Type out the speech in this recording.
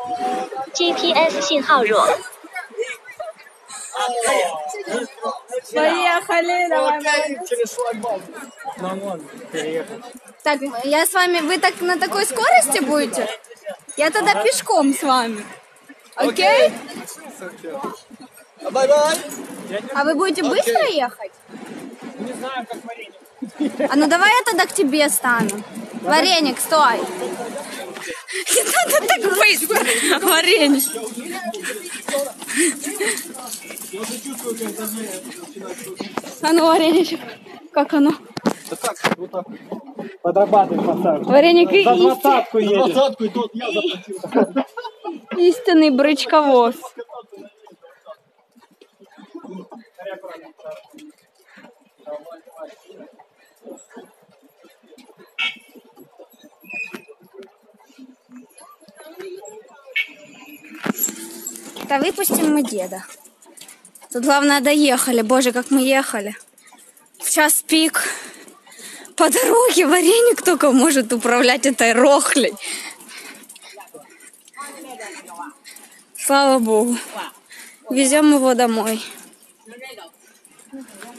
GPS 信号弱。 Поехали, давай. Так, я с вами, вы так на такой скорости будете? Я тогда пешком с вами. Окей? А вы будете быстро ехать? Не знаю, как вареник. А ну давай я тогда к тебе стану. Вареник, стой. Не надо так быстро. Вареник. А ну, вареничек. Как оно? Да так, вот так. Подрабатывай, пацан. Вареник и За 20-ку едет. За 20-ку и тот я заплатил. истинный брычковоз. Да выпустим мы деда. Тут главное доехали. Боже, как мы ехали. Сейчас пик. По дороге вареник только может управлять этой рохлей. Слава Богу. Везем его домой.